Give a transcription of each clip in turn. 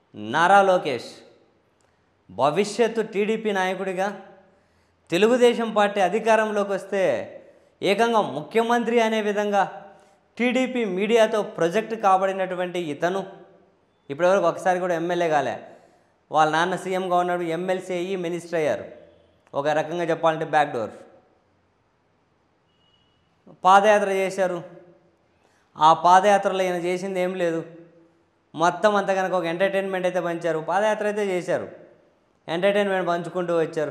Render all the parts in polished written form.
నారా లోకేష్ భవిష్యత్తు టీడీపీ నాయకుడిగా తెలుగుదేశం పార్టీ అధికారంలోకి వస్తే ఏకంగా ముఖ్యమంత్రి అనే విధంగా టీడీపీ మీడియాతో ప్రొజెక్ట్ కాబడినటువంటి ఇతను ఇప్పటివరకు ఒకసారి కూడా ఎమ్మెల్యే కాలే. వాళ్ళ నాన్న సీఎంగా ఉన్నప్పుడు ఎమ్మెల్సీ అయ్యి మినిస్టర్ అయ్యారు. ఒక రకంగా చెప్పాలంటే బ్యాక్ డోర్. పాదయాత్ర చేశారు. ఆ పాదయాత్రలో ఈయన చేసింది ఏం లేదు. మొత్తం అంతా కనుక ఒక ఎంటర్టైన్మెంట్ అయితే పంచారు. పాదయాత్ర అయితే చేశారు, ఎంటర్టైన్మెంట్ పంచుకుంటూ వచ్చారు.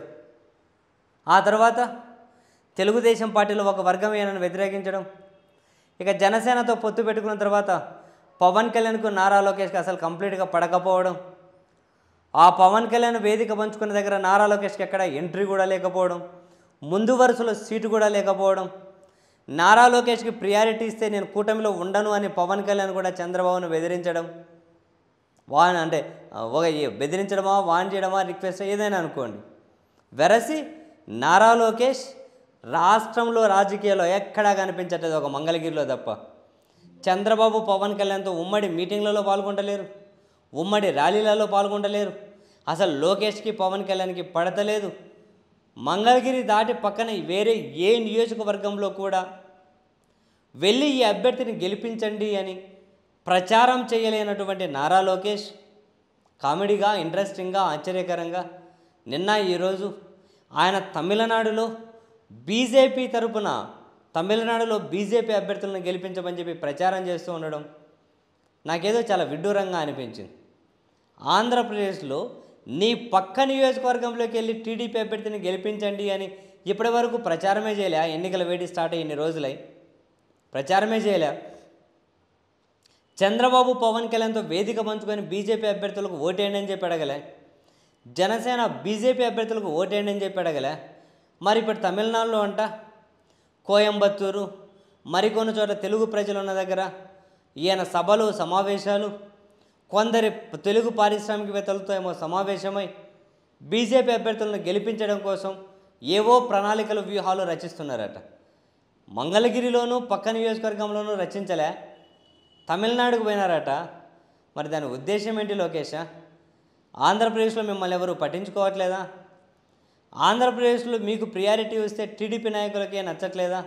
ఆ తర్వాత తెలుగుదేశం పార్టీలో ఒక వర్గం ఈయనను వ్యతిరేకించడం, ఇక జనసేనతో పొత్తు పెట్టుకున్న తర్వాత పవన్ కళ్యాణ్కు నారా లోకేష్కి అసలు కంప్లీట్గా పడకపోవడం, ఆ పవన్ కళ్యాణ్ వేదిక పంచుకున్న దగ్గర నారా లోకేష్కి ఎక్కడ ఎంట్రీ కూడా లేకపోవడం, ముందు వరుసలో సీటు కూడా లేకపోవడం, నారా లోకేష్కి ప్రియారిటీ ఇస్తే నేను కూటమిలో ఉండను అని పవన్ కళ్యాణ్ కూడా చంద్రబాబును బెదిరించడం, అంటే ఒక బెదిరించడమా, వాన్ చేయడమా, రిక్వెస్ట్ ఏదైనా అనుకోండి. వెరసి నారా లోకేష్ రాష్ట్రంలో రాజకీయాల్లో ఎక్కడా కనిపించట్లేదు, ఒక మంగళగిరిలో తప్ప. చంద్రబాబు పవన్ కళ్యాణ్తో ఉమ్మడి మీటింగ్లలో పాల్గొంటలేరు, ఉమ్మడి ర్యాలీలలో పాల్గొంటలేరు. అసలు లోకేష్కి పవన్ కళ్యాణ్కి పడతలేదు. మంగళగిరి దాటి పక్కన వేరే ఏ నియోజకవర్గంలో కూడా వెళ్ళి ఈ అభ్యర్థిని గెలిపించండి అని ప్రచారం చేయలేనటువంటి నారా లోకేష్ కామెడీగా, ఇంట్రెస్టింగ్గా, ఆశ్చర్యకరంగా నిన్న ఈరోజు ఆయన తమిళనాడులో బీజేపీ తరపున తమిళనాడులో బీజేపీ అభ్యర్థులను గెలిపించమని చెప్పి ప్రచారం చేస్తూ ఉండడం నాకేదో చాలా విడ్డూరంగా అనిపించింది. ఆంధ్రప్రదేశ్లో నీ పక్క నియోజకవర్గంలోకి వెళ్ళి టీడీపీ అభ్యర్థిని గెలిపించండి అని ఇప్పటి వరకు ప్రచారమే చేయలే. ఎన్నికల వేడి స్టార్ట్ అయ్యి ఇన్ని రోజులై ప్రచారమే చేయలే. చంద్రబాబు పవన్ కళ్యాణ్తో వేదిక పంచుకొని బీజేపీ అభ్యర్థులకు ఓటేయండి అని చెప్పి అడగలే. జనసేన బీజేపీ అభ్యర్థులకు ఓటేయండి అని చెప్పి అడగలే. మరి ఇప్పుడు తమిళనాడులో అంట కోయంబత్తూరు మరికొన్ని చోట్ల తెలుగు ప్రజలు ఉన్న దగ్గర ఈయన సభలు, సమావేశాలు, కొందరి తెలుగు పారిశ్రామికవేత్తలతో ఏమో సమావేశమై బీజేపీ అభ్యర్థులను గెలిపించడం కోసం ఏవో ప్రణాళికలు, వ్యూహాలు రచిస్తున్నారట. మంగళగిరిలోనూ పక్క నియోజకవర్గంలోనూ రచించలే, తమిళనాడుకు పోయినారట. మరి దాని ఉద్దేశం ఏంటి లోకేష్? ఆంధ్రప్రదేశ్లో మిమ్మల్ని ఎవరు పట్టించుకోవట్లేదా? ఆంధ్రప్రదేశ్లో మీకు ప్రియారిటీ వస్తే టీడీపీ నాయకులకే నచ్చట్లేదా?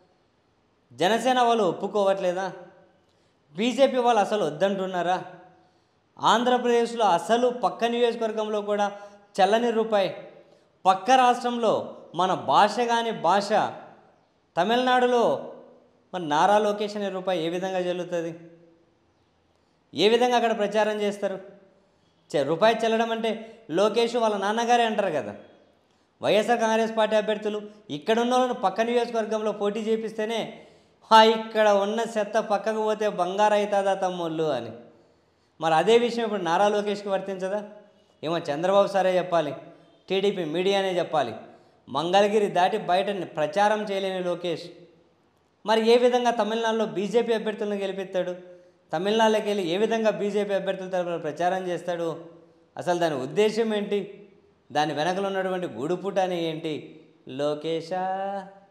జనసేన వాళ్ళు ఒప్పుకోవట్లేదా? బీజేపీ వాళ్ళు అసలు వద్దంటున్నారా? ఆంధ్రప్రదేశ్లో అసలు పక్క నియోజకవర్గంలో కూడా చల్లని రూపాయి, పక్క రాష్ట్రంలో మన భాష కానీ భాష, తమిళనాడులో మరి నారా లోకేష్ అనే రూపాయి ఏ విధంగా చెల్లుతుంది? ఏ విధంగా అక్కడ ప్రచారం చేస్తారు? రూపాయి చెల్లడం అంటే లోకేష్ వాళ్ళ నాన్నగారే అంటారు కదా. వైఎస్ఆర్ కాంగ్రెస్ పార్టీ అభ్యర్థులు ఇక్కడ ఉన్న వాళ్ళను పక్క నియోజకవర్గంలో పోటీ చేపిస్తేనే ఇక్కడ ఉన్న చెత్త పక్కకు పోతే బంగారు అవుతుందా తమ్ముళ్ళు అని. మరి అదే విషయం ఇప్పుడు నారా లోకేష్కి వర్తించదా? ఏమో చంద్రబాబు సారే చెప్పాలి, టీడీపీ మీడియానే చెప్పాలి. మంగళగిరి దాటి బయట ప్రచారం చేయలేని లోకేష్ మరి ఏ విధంగా తమిళనాడులో బీజేపీ అభ్యర్థులను గెలిపిస్తాడు? తమిళనాడులోకి వెళ్ళి ఏ విధంగా బీజేపీ అభ్యర్థుల తరపున ప్రచారం చేస్తాడు? అసలు దాని ఉద్దేశం ఏంటి? దాని వెనకలు ఉన్నటువంటి గూడుపుట అని ఏంటి? లోకేషా